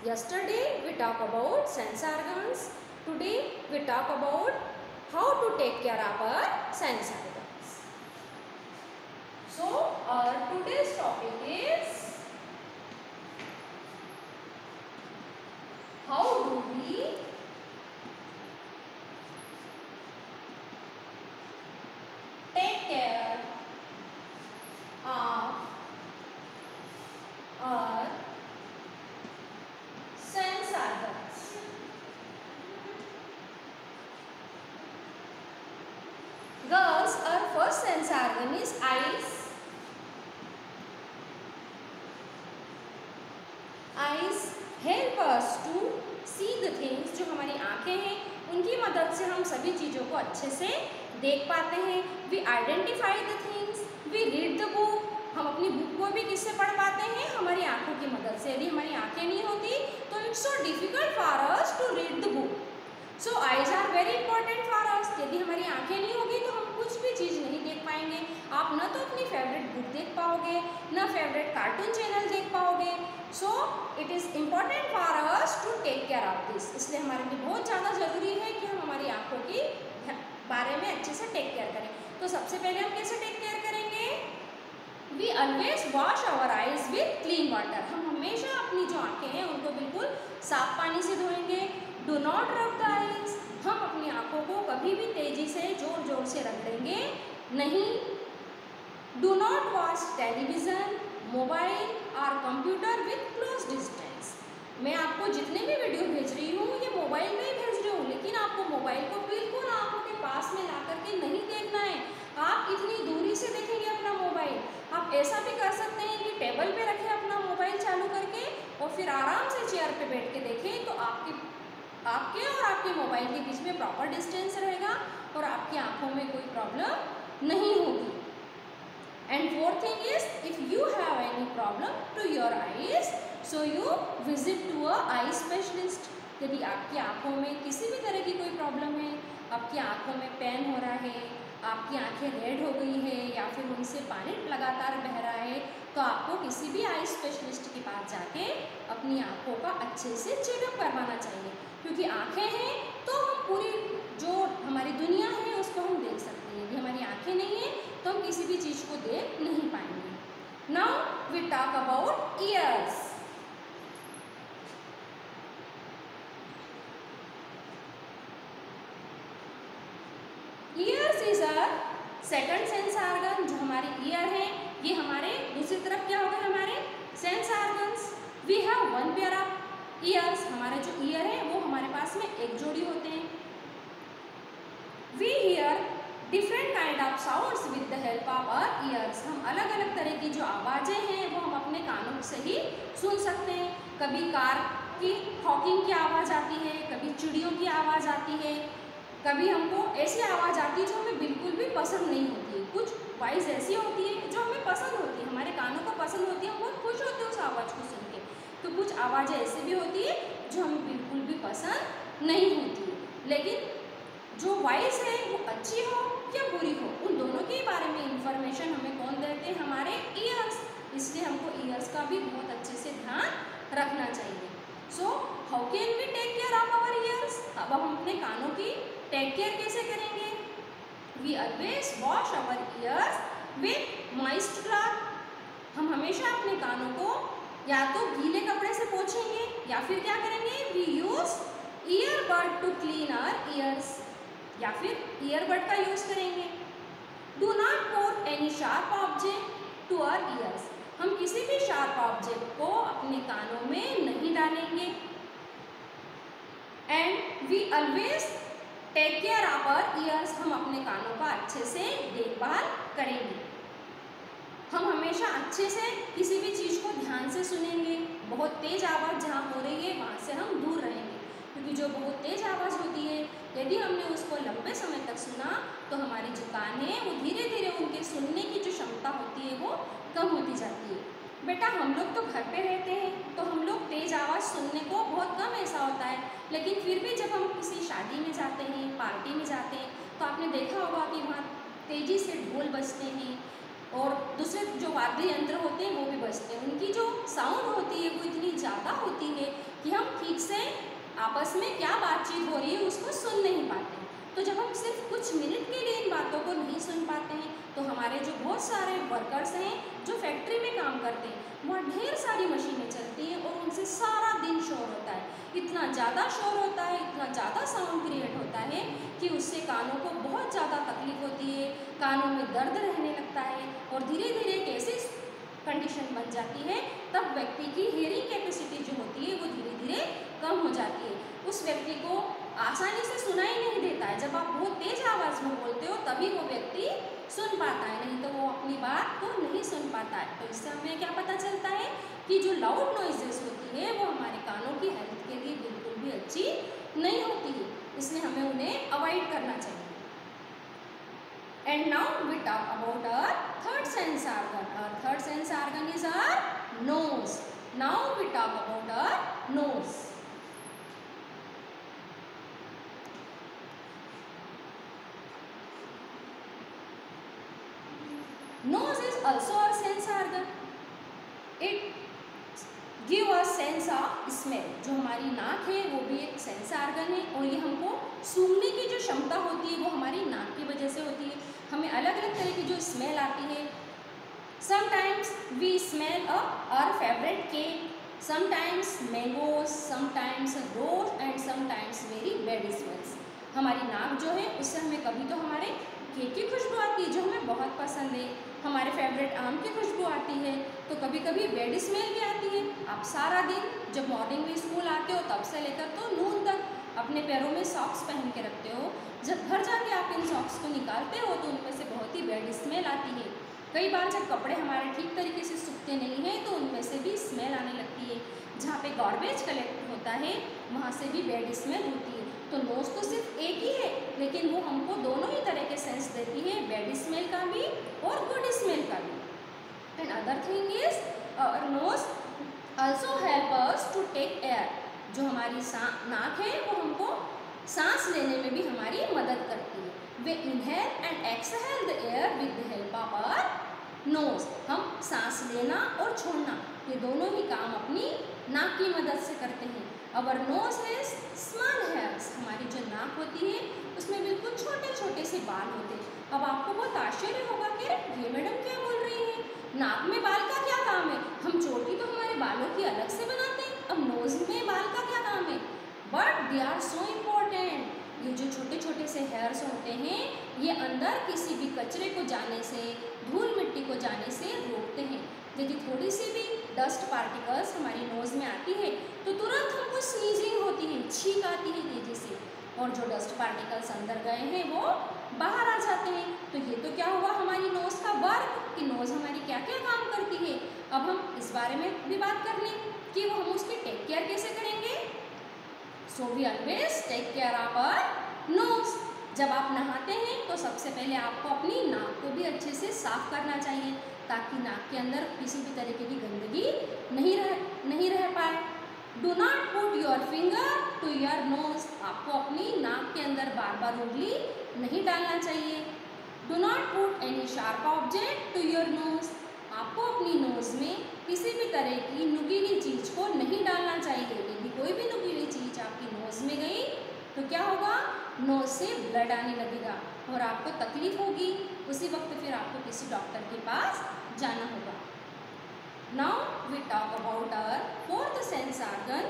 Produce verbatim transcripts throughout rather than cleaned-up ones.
Yesterday we talk about sense organs. Today we talk about how to take care of our sense organs. So our today's topic is how do we take care of our sense organs. Girls, our first sense organ is eyes. Eyes help us to see the things. जो हमारी आंखें हैं उनकी मदद से हम सभी चीज़ों को अच्छे से देख पाते हैं. We identify the things. We read the book. हम अपनी बुक को भी किससे पढ़ पाते हैं? हमारी आंखों की मदद से. यदि हमारी आंखें नहीं होती तो it's so difficult for us to read the book. So eyes are very important for us. यदि हमारी आंखें नहीं होगी तो हम कुछ भी चीज़ नहीं देख पाएंगे. आप न तो अपनी फेवरेट बुक देख पाओगे, न फेवरेट कार्टून चैनल देख पाओगे. So it is important for us to take care of this. इसलिए हमारे लिए बहुत ज़्यादा ज़रूरी है कि हम हमारी आंखों की बारे में अच्छे से टेक केयर करें. तो सबसे पहले हम कैसे टेक केयर करेंगे? We always wash our eyes with clean water. हम हमेशा अपनी जो आंखें हैं उनको बिल्कुल साफ पानी से धोएंगे. Do not rub the eyes. हम अपनी आंखों को कभी भी तेजी से जोर जोर से रगड़ेंगे नहीं. Do not watch television, mobile और कंप्यूटर विथ क्लोज डिस्टेंस. मैं आपको जितने भी वीडियो भेज रही हूँ ये मोबाइल में ही भेज रही हूँ, लेकिन आपको मोबाइल को बिल्कुल आंखों के पास में ला करके नहीं देखना है. आप इतनी दूरी से देखेंगे अपना मोबाइल. आप ऐसा भी कर सकते हैं कि टेबल पे रखें अपना मोबाइल चालू करके और फिर आराम से चेयर पे बैठ के देखें. तो आपके आपके और आपके मोबाइल के बीच में प्रॉपर डिस्टेंस रहेगा और आपकी आंखों में कोई प्रॉब्लम नहीं होगी. And fourth thing is, if you have any problem to your eyes, so you visit to a eye specialist. यदि आपकी आंखों में किसी भी तरह की कोई प्रॉब्लम है, आपकी आंखों में पेन हो रहा है, आपकी आंखें रेड हो गई है या फिर उनसे पानी लगातार बह रहा है, तो आपको किसी भी आई स्पेशलिस्ट के पास जाके अपनी आंखों का अच्छे से चेकअप करवाना चाहिए. क्योंकि आंखें हैं तो हम पूरी जो हमारी दुनिया है उसको हम देख सकते हैं. यदि हमारी आंखें नहीं हैं तो हम किसी भी चीज़ को देख नहीं पाएंगे. Now we talk about ears. Ears is a second sense organ. जो हमारे ईयर हैं ये हमारे दूसरी तरफ क्या होगा, हमारे sense organs. We have one pair of ears. हमारे जो ईयर है वो हमारे पास में एक जोड़ी होते हैं. We hear different kind of sounds with the help of our ears. हम अलग अलग तरह की जो आवाज़ें हैं वो हम अपने कानों से ही सुन सकते हैं. कभी कार की हॉकिंग की आवाज़ आती है, कभी चिड़ियों की आवाज़ आती है, कभी हमको ऐसी आवाज़ आती है जो हमें बिल्कुल भी पसंद नहीं होती है. कुछ वॉइस ऐसी होती है जो हमें पसंद होती है, हमारे कानों को पसंद होती है, हम बहुत खुश होते हैं उस आवाज़ को सुन के. तो कुछ आवाज़ें ऐसी भी होती है जो हमें बिल्कुल भी पसंद नहीं होती है. लेकिन जो वॉइस है वो अच्छी हो या बुरी हो, उन दोनों के बारे में इंफॉर्मेशन हमें कौन देते हैं? हमारे ईयर्स. इसलिए हमको ईयर्स का भी बहुत अच्छे से ध्यान रखना चाहिए. So how can we take care of our ears? अब हम अपने कानों की टेक केयर कैसे करेंगे? We always wash our ears with moist cloth. हम हमेशा अपने कानों को या तो गीले कपड़े से पोंछेंगे या फिर क्या करेंगे? We use earbud to clean our ears. या फिर ईयरबड का यूज करेंगे. Do not put any sharp object to our ears. हम किसी भी शार्प ऑब्जेक्ट को अपने कानों में नहीं डालेंगे. And we always take care of our ears. हम अपने कानों का अच्छे से देखभाल करेंगे. हम हमेशा अच्छे से किसी भी चीज़ को ध्यान से सुनेंगे. बहुत तेज़ आवाज़ जहाँ हो रही है वहाँ से हम दूर रहेंगे, क्योंकि जो बहुत तेज़ आवाज़ होती है यदि हमने उसको लंबे समय तक सुना तो हमारी जो कान है वो धीरे धीरे उनके सुनने की जो क्षमता होती है वो कम होती जाती है. बेटा हम लोग तो घर पे रहते हैं तो हम लोग तेज़ आवाज़ सुनने को बहुत कम ऐसा होता है, लेकिन फिर भी जब हम किसी शादी में जाते हैं, पार्टी में जाते हैं, तो आपने देखा होगा कि वहाँ तेज़ी से ढोल बजते हैं और दूसरे जो वाद्य यंत्र होते हैं वो भी बजते हैं. उनकी जो साउंड होती है वो इतनी ज़्यादा होती है कि हम आपस में क्या बातचीत हो रही है उसको सुन नहीं पाते। तो जब हम सिर्फ कुछ मिनट के लिए इन बातों को नहीं सुन पाते हैं तो हमारे जो बहुत सारे वर्कर्स हैं जो फैक्ट्री में काम करते हैं, वहाँ ढेर सारी मशीनें चलती हैं और उनसे सारा दिन शोर होता है। इतना ज़्यादा शोर होता है, इतना ज़्यादा साउंड क्रिएट होता है कि उससे कानों को बहुत ज़्यादा तकलीफ होती है, कानों में दर्द रहने लगता है और धीरे धीरे एक ऐसी कंडीशन बन जाती है तब व्यक्ति की हियरिंग कैपेसिटी जो होती है वो धीरे धीरे कम हो जाती है। उस व्यक्ति को आसानी से सुनाई नहीं देता है। जब आप बहुत तेज आवाज़ में बोलते हो तभी वो व्यक्ति सुन पाता है, नहीं तो वो अपनी बात को नहीं सुन पाता है। तो इससे हमें क्या पता चलता है कि जो लाउड नॉइजेस होती है वो हमारे कानों की हेल्थ के लिए बिल्कुल भी अच्छी नहीं होती है, इसलिए हमें उन्हें अवॉइड करना चाहिए। And now we talk about our third sense organ. Our third sense organ is our nose. Now we talk about our nose. Nose is also a sense organ. It give us sense of smell. जो हमारी नाक है वो भी एक sense organ है और ये हमको सूंघने की जो क्षमता होती है वो हमारी नाक की वजह से होती है। हमें अलग अलग तरह की जो स्मेल आती है। Sometimes we smell a our favorite cake, sometimes mangoes, sometimes rose and sometimes very bad smells. हमारी नाक जो है उससे हमें कभी तो हमारे केक की खुशबू आती है जो हमें बहुत पसंद है, हमारे फेवरेट आम की खुशबू आती है, तो कभी कभी बैड स्मेल भी आती है। आप सारा दिन जब मॉर्निंग में स्कूल आते हो तब से लेकर तो नून तक अपने पैरों में सॉक्स पहन के रखते हो, जब घर जाके आप इन सॉक्स को निकालते हो तो उनमें से बहुत ही बैड स्मेल आती है। कई बार जब कपड़े हमारे ठीक तरीके से सूखते नहीं हैं तो उनमें से भी स्मेल आने लगती है। जहाँ पे गार्बेज कलेक्ट होता है वहाँ से भी बैड स्मेल होती है। तो नोज तो सिर्फ एक ही है लेकिन वो हमको दोनों ही तरह के सेंस देती है, बैड स्मेल का भी और गुड स्मेल का भी। And other thing is our nose also help us to take air. जो हमारी नाक है वो हमको सांस लेने में भी हमारी मदद करती है। We inhale and exhale the air with the help of our nose. हम सांस लेना और छोड़ना ये दोनों ही काम अपनी नाक की मदद से करते हैं। Our nose has small hairs. हमारी जो नाक होती है उसमें बिल्कुल छोटे छोटे से बाल होते हैं। अब आपको बहुत आश्चर्य होगा कि ये मैडम क्या बोल रही है, नाक में बाल का क्या काम है? हम चोटी तो हमारे बालों की अलग से बनाते हैं, अब नोज में बाल का क्या काम है? But they are so important. ये जो छोटे छोटे से हेयर्स होते हैं ये अंदर किसी भी कचरे को जाने से, धूल मिट्टी को जाने से रोकते हैं। यदि थोड़ी सी भी डस्ट पार्टिकल्स हमारी नोज़ में आती है तो तुरंत हमको स्नीजिंग होती है, छींक आती है तेजी से, और जो डस्ट पार्टिकल्स अंदर गए हैं वो बाहर आ जाते हैं। तो ये तो क्या हुआ हमारी नोज़ का वर्क कि नोज़ हमारी क्या क्या काम करती है। अब हम इस बारे में भी बात कर लें कि वो हम उसकी टेक केयर कैसे करेंगे। So we always take care of our nose. जब आप नहाते हैं तो सबसे पहले आपको अपनी नाक को भी अच्छे से साफ करना चाहिए ताकि नाक के अंदर किसी भी तरीके की गंदगी नहीं रह नहीं रह पाए। Do not put your finger to your nose. आपको अपनी नाक के अंदर बार बार उंगली नहीं डालना चाहिए। Do not put any sharp object to your nose. आपको अपनी नोज में किसी भी तरह की नुकीली चीज को नहीं डालना चाहिए। यदि कोई भी नुकीली चीज आपकी नोज में गई तो क्या होगा, नोज से ब्लड आने लगेगा और आपको तकलीफ होगी। उसी वक्त फिर आपको किसी डॉक्टर के पास जाना होगा। Now we talk about our fourth sense organ.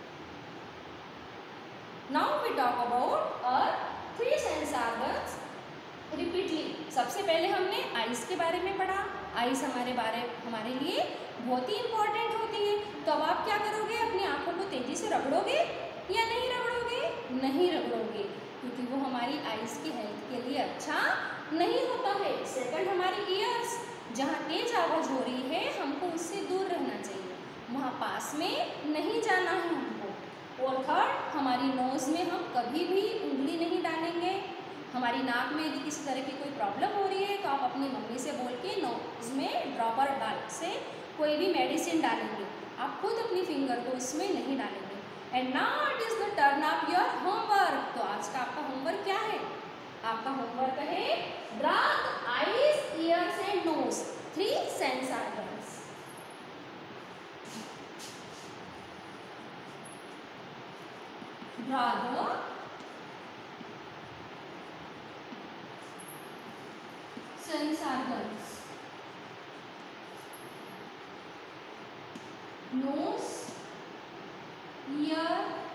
Now we talk about our three sense organs repeatedly. सबसे पहले हमने आइज़ के बारे में पढ़ा। आइज़ हमारे बारे हमारे लिए बहुत ही इम्पोर्टेंट होती है। तो अब आप क्या करोगे, अपनी आँखों को तेज़ी से रगड़ोगे या नहीं रगड़ोगे? नहीं रगड़ोगे, क्योंकि वो हमारी आइज़ की हेल्थ के लिए अच्छा नहीं होता है। सेकंड, हमारी ईयर्स, जहाँ तेज आवाज़ हो रही है हमको उससे दूर रहना चाहिए, वहाँ पास में नहीं जाना है हमको। और थर्ड, हमारी नोज़ में हम कभी भी उंगली नहीं डालेंगे। हमारी नाक में यदि किसी तरह की कोई प्रॉब्लम हो रही है तो आप अपनी मम्मी से बोल के नोज़ में ड्रॉपर डाल से कोई भी मेडिसिन डालेंगे, आप खुद अपनी फिंगर को उसमें नहीं डालेंगे। And now it is the turn of your homework. तो आज का आपका होमवर्क क्या है? आपका होमवर्क है draw eyes, ears and nose, three sense organs. Draw the sense organs. Nose, ear,